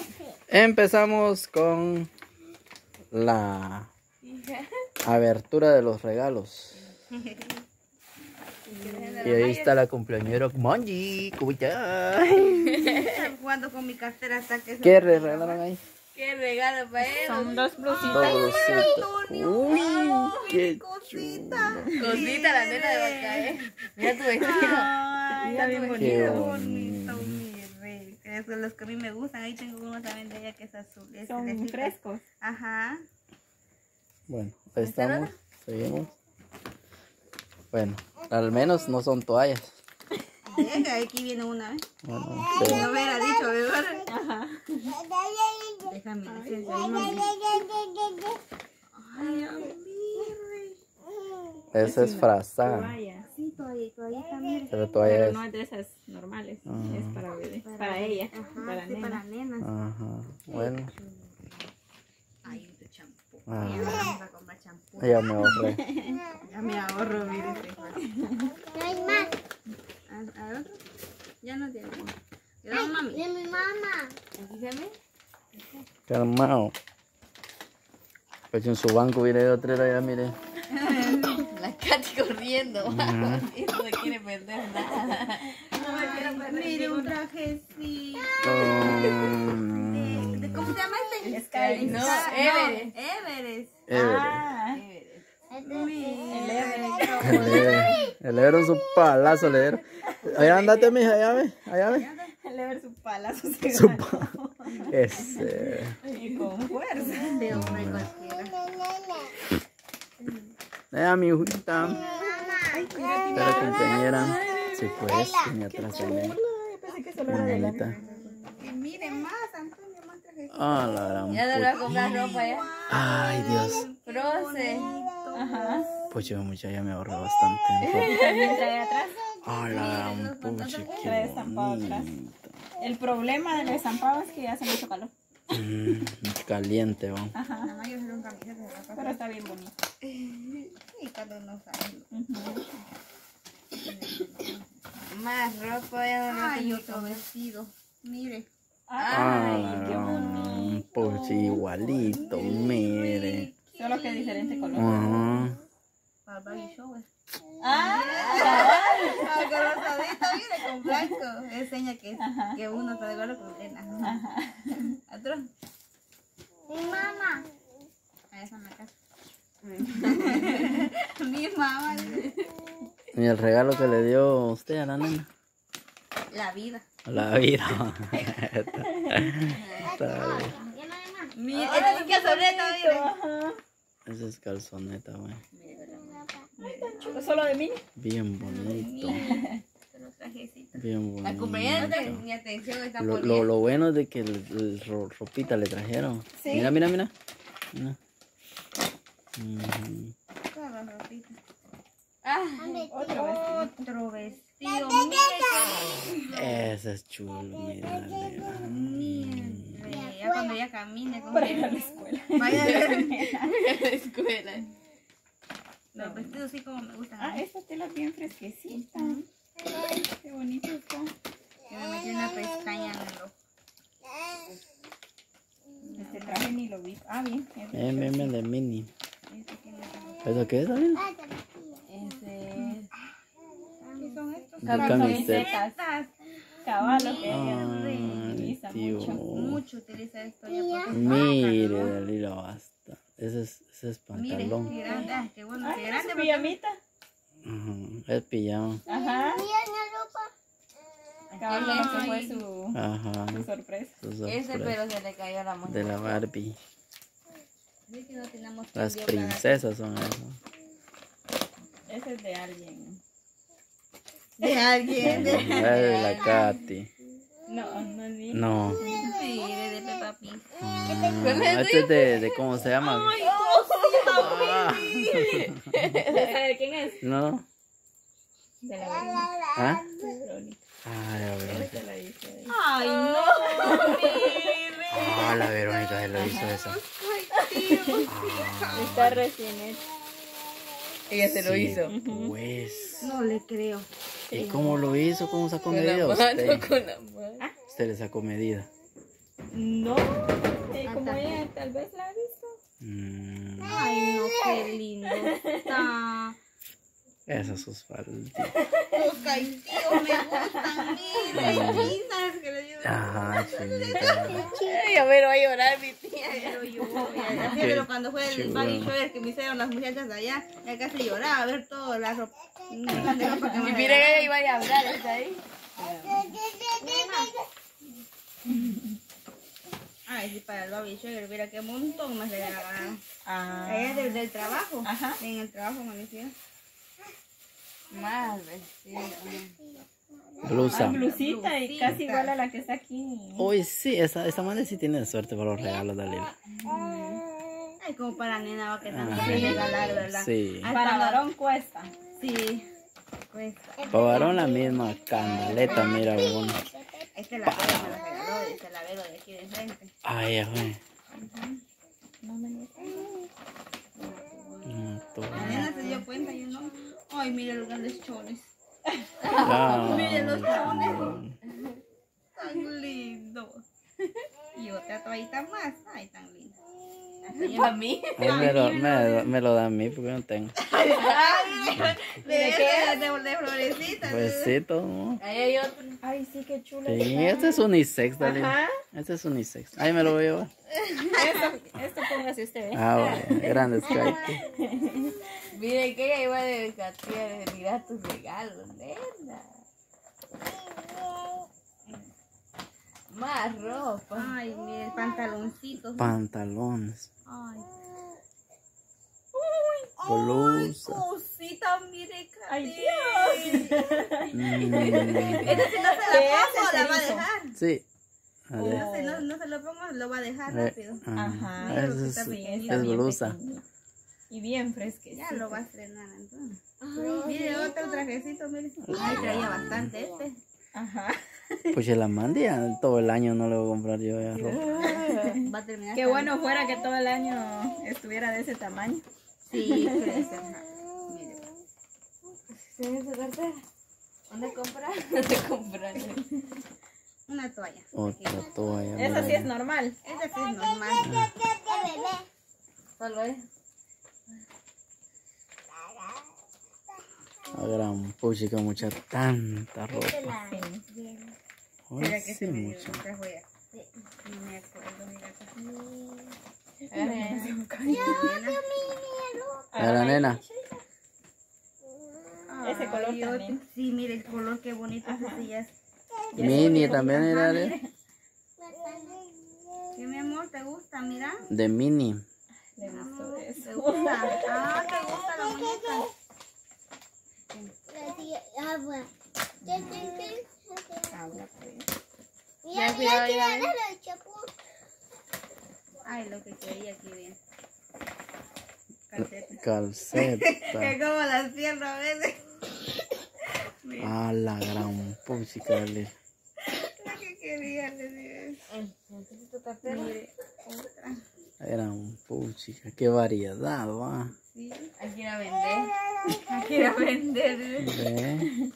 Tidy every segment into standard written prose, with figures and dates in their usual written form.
Empezamos con la abertura de los regalos. Y ahí está la cumpleañera Monji. ¿Cómo estás? Jugando con mi cartera hasta que se... ¿Qué regalaron ahí? ¿Qué regalo para él? Son dos blusitas. Dos blusitas. Uy, qué cosita. Cosita, la nena de vaca, Mira tu vestido. Ay, Está bien Qué bonito. bonito, mi rey. Es de los que a mí me gustan. Ahí tengo uno también de ella que es azul. Es Son celestita. frescos. Ajá. Bueno, ahí estamos. Seguimos. Bueno, al menos no son toallas. Venga, aquí viene una, ¿eh? Bueno, Si sí. no hubiera dicho, ¿verdad? Ajá. Déjame decir, mami. Ay, a mí, rey. Esa es frazada. Toalla. Sí, todavía también. Pero toalla Pero es. no es de esas normales. Ajá. Es para bebé. Para ella. Ajá, Para sí, nena. para nenas. Ajá. Bueno, Ay, tu champú. Ah. Ya vamos a comprar champú. ya me ahorré. Ya me ahorro, mire este juego. No hay más. ¿A otro? Ya no tiene. ¿Quedó, mami? De mi mamá. ¿Aquí se ve? Calmado. Pues en su banco viene otra allá, mire. La Katy corriendo. Ajá. No se quiere perder nada. No me quiero perder. Mire, un trajecito. ¿Cómo se llama este? Sky. No, Everest. Everest. Ah. El Ever es un palazo, el Ever. Allá andate, mija, allá ve. El Everest su palazo. Ese. Y con fuerza. De hombre cualquiera. Mi hijita. Está la compañera. Sí, pues, tenía atrás también. Yo pensé que solo era de la Bonita. Y miren más, Antonio, más trajecito. Ah, la gran Ya no le va a puta. comprar ropa ya. Ay, Dios. Proce. Ajá. Pues yo mucha ya me ahorré bastante en ropa. También trae atrás. Ah, la gran pucha, Trae qué estampado atrás. bonito. El problema del estampado es que hace mucho calor. Caliente, vamos. Ajá. Nada más yo soy un camiseta de la Pero está bien bonito. Y cuando no sale. Más ropa ya no Ay, otro vestido. Mire. Ah, Ay, la qué bonito. gran pucha, igualito, mire. Solo que diferente color. Ajá. Para Baby Shower. Ah, Ah, con rosadito, mire, con blanco. Es seña que uno está de acuerdo con Elena. ¿Otro? Mi mamá. A esa en la casa. Mi mamá. ¿Y el regalo que le dio usted a la nena? La vida. La vida. Está bien. Ya no hay más. Mire, esta es calzoneta, mire. Esa es calzoneta, güey. chulo. Solo de mí. Bien bonito. Los trajecitos. Bien La bonito. compañera de mi atención está Lo poniendo. bueno es de que ropita le trajeron. Sí. Mira. Mira. Ujú. Todas las ropitas. Ah, Otro vestido. Mire. Ese es chulo, mira. Mire, ya cuando ella camine. Como para ir a la escuela. vaya a ver. A la escuela. Los vestidos sí como me gustan. Ah, esta tela es bien fresquecita. Ay, qué bonito está. Que me metí una pestaña en el ojo. Este traje ni lo vi. Ah, bien. Bien, de mini. Este que me- ¿Eso qué es, Alina? Ese ¿Qué son estos? De camiseta. Camisetas. caballo que Ay, ella utiliza tío. mucho. Mucho utiliza esto ya porque es Mire, baja, ¿no? Dalila, basta. Ese es Mire, pantalón. qué grande. Ah, qué bueno, Ah, qué mira grande. su porque- pijamita. Ujú, es pijama. Ajá. Mira la ropa. Caballo, ese fue su Ajá. sorpresa. Su Ese, sorpresa. pero se le cayó la mano. De la Barbie. Sí, que no tenemos Las tiempo para- princesas son esas. Ese es de alguien. De alguien. De... De la Katy. No, no es mío. No. Mire, de Peppa Pig. Este es de ¿cómo se llama? Ah. ¿Sabe de quién es? No. De la Verónica. ¿Ah? De Verónica. Ah, la Verónica. Se la hice ahí. Ay, no. Ah, la Verónica se lo hizo eso. Está recién hecho. Ella se lo Sí, hizo. Pues. No le creo. ¿Y cómo lo hizo? ¿Cómo sacó Con la medida mano, usted? con la mano. Usted le sacó medida. No, como ella tal vez la ha visto. Ay, no, qué lindo está. Esas sus falditas. Los caitíos me gustan, mire. Lindas que le digo. Ajá, chinita. Ya me lo va a llorar mi tía. Pero yo, pero cuando fue el baby shower que me hicieron las muchachas de allá, ya casi lloraba a ver toda la ropa. De ropa que me Y mira que ella iba a hablar, ¿está ahí? Ay, sí, para el baby shower, mira qué montón me regalaron. Ah, Ella es del trabajo. Ajá. En el trabajo me lo hicieron. más vestido. Blusa. Blusita y casi igual a la que está aquí. Uy, sí, esa madre sí tiene suerte para los regalos, Dalila. Ay, como para nena va que también se regalar, ¿verdad? Sí. Ay, Para varón cuesta. Sí, cuesta. Para varón la misma candaleta, mira, bueno. Este lavero me lo regaló, este lavero de aquí de enfrente. Ay, ya fue. La nena se dio cuenta y yo no. Ay, mira los grandes chones. Ah, Miren los chones. Tan lindos. Y otra toallita más. Ay, tan lindo. Para mí. me lo da a mí porque yo no tengo. De florecitas. Besito, ¿no? Ahí hay otro. Ay, sí, qué chulo. Sí, este es unisex, Dalila. Ajá. Este es unisex. Ahí me lo voy a llevar. Esto póngase usted, ¿eh? Ah, bueno, grande Sky. Mire que ella iba de Cartier, mira tus regalos, nena. Más ropa. Ay, mira el pantaloncito. Pantalones. Ay. Blusa. Cosita, mire, Ay, Dios. Esta si no se la pongo, la va a dejar. Sí. A ver. No, si no se lo pongo, lo va a dejar Eh, rápido. Ajá. Esa Está es, pequeñita, es bien blusa. pequeñito. Y bien fresquecito. Ya lo va a estrenar entonces. Mire, otro trajecito, mire. Ay, traía bastante este. Ajá. Pues la mandia todo el año no le voy a comprar yo ya ropa. Va a terminar. Qué bueno fuera que todo el año estuviera de ese tamaño. Sí, crece. Ajá. Mire. ¿Tienes su cartera? ¿Dónde comprar? ¿Dónde comprar? Una toalla. Otra toalla. Esa sí mira. es normal. Esta sí es normal. Solo es. La gran puchica, mucha tanta ropa. Hoy Mira que sí, se me mucha. trajo ya. No me acuerdo, mira acá. A la nena. Ese color Ay, también. otro. Sí, mire el color, qué bonito. Ese sí ya es. Mini también era ¿Qué, mi amor, te gusta? Mira. de mini. Le gustó ¿Te eso. gusta? Ah, ¿te gusta la muñeca? Habla, pues. Ay, lo que quería aquí bien. Calceta. Calceta. Que como las piernas a veces. A la gran puchica. Dale. Lo que quería, le digo. ¿Necesito cartera? Mire, otra. Era un puchica. Qué variedad, va. Sí. Hay que ir a vender. Hay que ir a vender. Ve.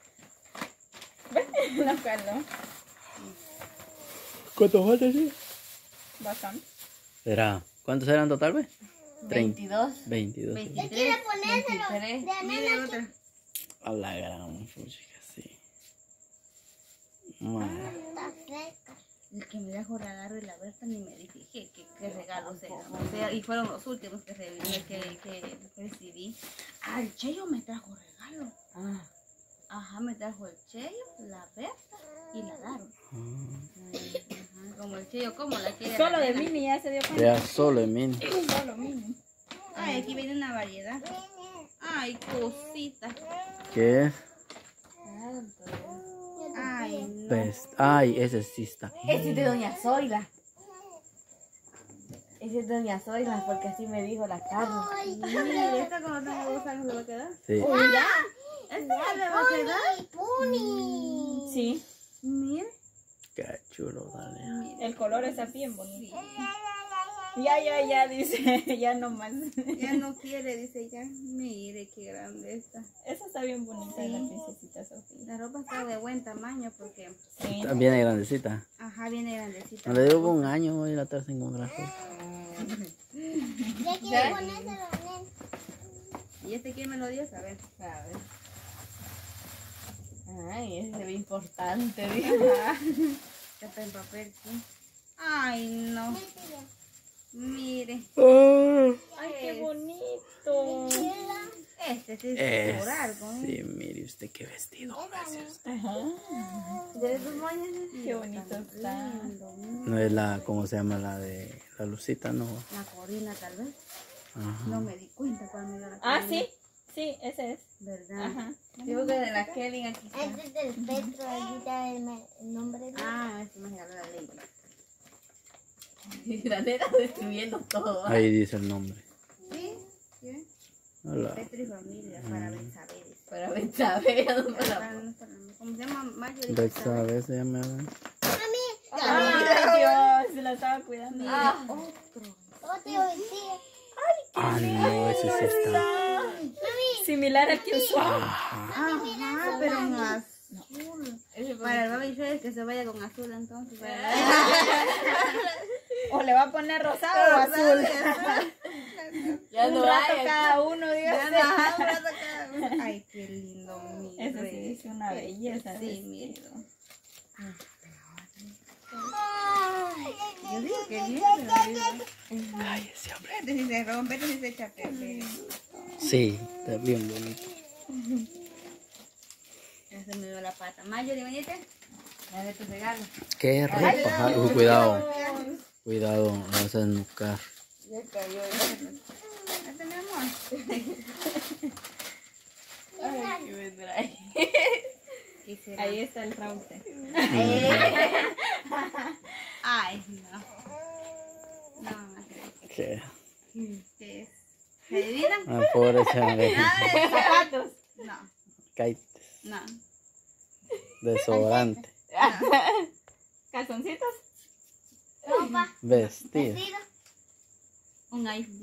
No, Carlos. ¿Cuántos faltan, sí? Bastante. Será. ¿Cuántos eran total, ve? 22. 22. 23. 23. Mire otra. A la gran puchica, sí. Madre. El que me dejó regalo y la Berta ni me dije qué regalos eran. O sea, y fueron los últimos que recibí. Ah, el Cheyo me trajo regalo. Ah. Ajá, me trajo el Cheyo, la Berta y la Daro. Ajá, como el Cheyo, ¿cómo la quiere? Solo la de nena? mini ya se dio cuenta. Ya solo en mini. Solo mini. Ay, aquí viene una variedad. Ay, cosita. ¿Qué es? Ay, no. Best. Ay, ese sí está. Ese es de Doña Zoila. Ese es de Doña Zoila porque así me dijo la Carlos. Mire, esta como tengo 2 años le va a quedar. Sí. ¿Ya? ¿Esta ya le va a quedar? Sí. Mire. Qué chulo, dale. El color está bien bonito. Ya, dice, ya no más. Ya no quiere, dice ya. Mire qué grande está. Esa está bien bonita, Sí. la princesita Sofía. La ropa está de buen tamaño porque, Sí. También grandecita. ajá, viene grandecita. No le digo un año hoy la traes en un gran ropa. Ya quiero ponérselo, nene. ¿Y este quién me lo dio? A ver. A ver. Ay, ese se ve importante, dice. Está en papel, sí. Ay, no. Mire. Ay, qué bonito. Este sí es por algo, Sí, mire usted qué vestido. Ajá. ¿De esos moños? Qué bonito está. No es la, ¿cómo se llama? La de la Lucita, no. La corina, tal vez. Ajá. No me di cuenta cuando me dio la Ah, corina. sí, ese es. ¿Verdad? Ajá. Digo que de la Kelly aquí está. Este es del Petro, ahí está el nombre de Ah, este me regaló la ley. La nena describiendo todo. Ahí dice el nombre. Sí, sí. Hola. Petro y familia, para Betsabedes. Para Betsabe, ¿Cómo se llama? Marjorie Betsabe se llama. Ay, Dios, se la estaba cuidando. otro vestido. Ah, no, ese sí está. Similar al que usó. Ajá, pero en azul. Para el baby shower que se vaya con azul entonces. O le va a poner rosado o azul. Ya Un rato cada uno, Dios. Ay, qué lindo, mire. Ese sí dice una belleza. Sí, mire. Yo digo que lindo. Cállese, hombre. Este sí se rompe, este sí se echa a perder. Sí, está bien bonito. Ya se me dio la pata. Marjorie, venite. A ver tu regalo. Qué ropa. Ay, cuidado. Cuidado, no vas a desnucar. Ya cayó. Este, mi amor. Ay, qué vendrá ahí. ¿Qué será? Ahí está el raute. Ay, no. No, no creo. ¿Qué? ¿Qué es? ¿Se adivinan? Ah, pobre chave. Zapatos. No, Kaites. no. Desodorante. Calzoncitos. Ropa, Vestido. vestido. Un iPhone.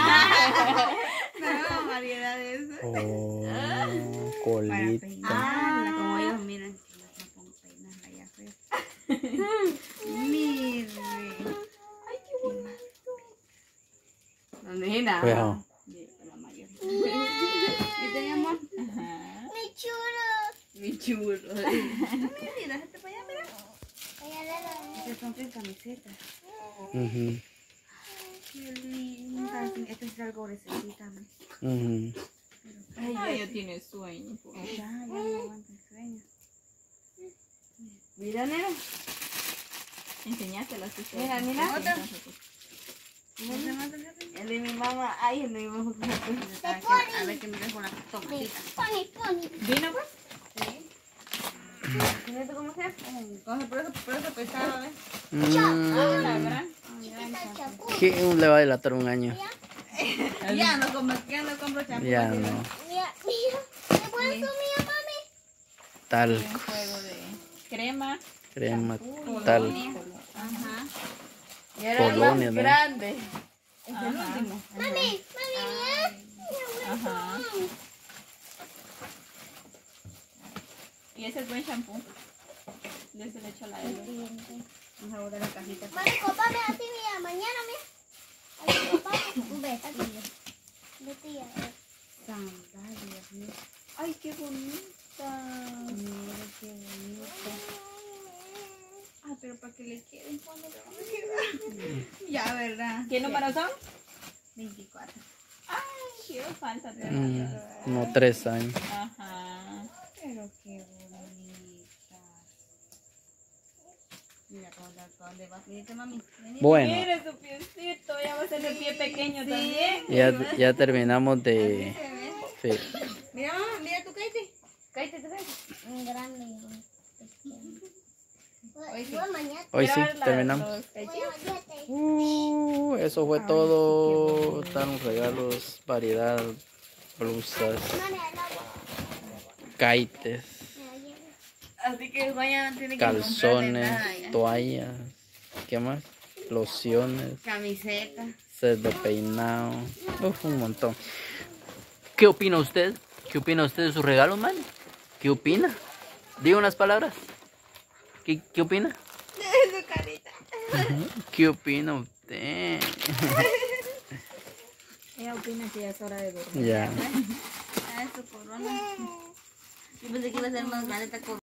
No, variedad de eso. Oh, Para colita. peinarla, como ellos miran. No pongo peinarla ya feo. Mire. Ay, qué bonito. Nena. Cuidado. La mayor. ¿Viste, mi amor? Mi chulo. Mi chulo. Mira, este para allá, mira. Estas son tres camisetas. Ujú, Qué linda. Esta es algo recetita. ujú. Ay, ya tiene sueño. Ya no aguanta el sueño. Mira, nena. Enseñáselas. Mira, mira. Otra. El de mi mamá. Ay, el de mi mamá. A ver que me dejo la tomatita. Pony. ¿Vino pues? Sí. ¿Tienes cómo hacer? Entonces, por eso pesaba, ¿ves? La gran. ¿Quién le va a delatar un año? Ya no compro champú. Ya no. Mira. ¿Qué puedes mía, mami? Tal, Un juego de crema. crema, tal. Ajá. Y era el más Colonia, ¿no? grande. Es el último. Mami, Ajá. Y ese es buen shampoo. De ese le echo la Elo. Vamos a guardar la cajita. mami, copame así, mira, mañana, mira. Así, copame. Un vestido. Vestido. Sandalias, mira. Ay, qué bonita. Mira qué bonito. Ah, pero para que le queden, ¿cuándo le van a quedar? Ya, ¿verdad? ¿Qué números son? 24. Ay, qué falta. No, 3 años. Ajá. Pero qué bonita. Mira, ¿para dónde va? Venite, mami. Venite. Bueno, Mire su piecito, ya va a ser el pie pequeño también. ya terminamos de... ¿Se ve? Sí. Mira, mamá, mira tu Kaite. Kaite, tu Kaite. Un grande y un pequeño. Igual mañana. Hoy sí, Quiero ver terminamos. los cachitos. Bueno, Eso fue todo. Están regalos, variedad, blusas, mami, al agua. kaites, Así que vayan, tienen que comprarle calzones, nada ya. toallas. ¿Qué más? lociones, Camiseta. set de peinado, un montón. ¿Qué opina usted? ¿Qué opina usted de su regalo, man? ¿Qué opina? Diga unas palabras. ¿Qué opina? Su carita. ¿Qué opina usted? Ella opina que ya es hora de dormir. Ya. Ah, su corona. Yo pensé que iba a ser más grande esta corona.